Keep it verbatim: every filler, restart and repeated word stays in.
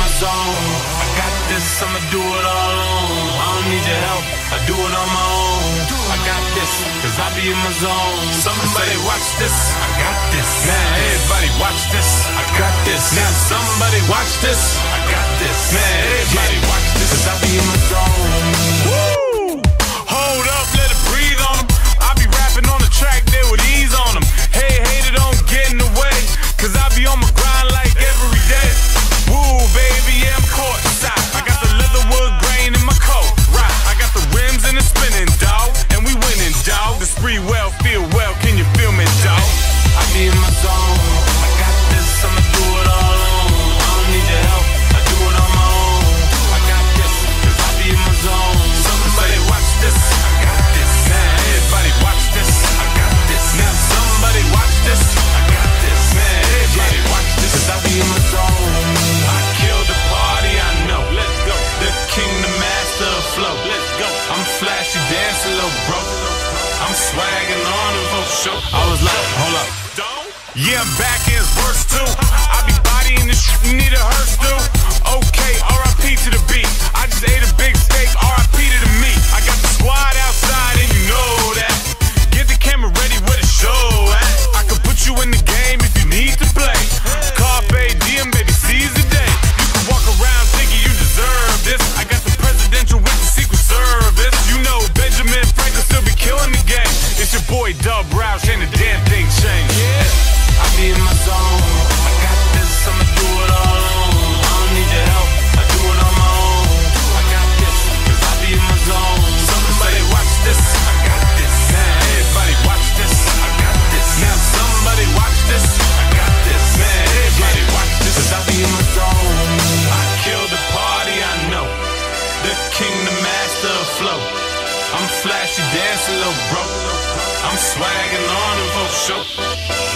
my zone. I got this, I'ma do it all alone. I don't need your help, I do it on my own. I got this, cause I be in my zone. Somebody watch this, I got this. Man, everybody watch this, I got this. Now somebody watch this, I got this. Man, everybody watch this, cause I be in my zone. Woo! Hold up, let it breathe on them. I be rapping on the track there with ease on them. Hey, hater, don't get in the way, cause I be on my grind like every day. Woo, baby, yeah, I'm courtside. I got the leatherwood grain in my coat, right? I got the rims and the spinning, dog, and we winning, dog. The spree well, feel well, can you feel me, dog? I be in my zone. I got this, I'ma do it all alone. I don't need your help, I do it on my own. I got this, cause I be in my zone. Somebody watch this, I got this. Man, everybody watch this, I got this. Now somebody watch this, I got this. Man, everybody watch this, cause I be in my zone. I kill the party, I know. Let's go. The king, the master of flow. Let's go. I'm flashy, dancing low, bro. I'm swagging on it for sure. I was like, hold up. Yeah, I'm back in verse two. I be bodying this shit, you need a hearse, dude. Okay, R I P to the beat. I just ate a big steak, R I P to the meat. I got the squad outside and you know that. Get the camera ready where the show at. I can put you in the game if you need to play. Carpe diem, baby, seize the day. You can walk around thinking you deserve this. I got the presidential with the Secret Service. You know Benjamin Franklin still be killing the game. It's your boy Dub Roush, ain't a damn thing changed. Yeah. I be in my zone. I got this, I'ma do it all alone. I don't need your help, I do it on my own. I got this, cause I be in my zone. Somebody watch this, I got this. Man, everybody watch this, I got this. Now somebody watch this, I got this. Man, everybody watch this, cause I be in my zone. I kill the party, I know. The king, the master of flow. I'm flashy, dancing low, bro. I'm swagging on it for sure.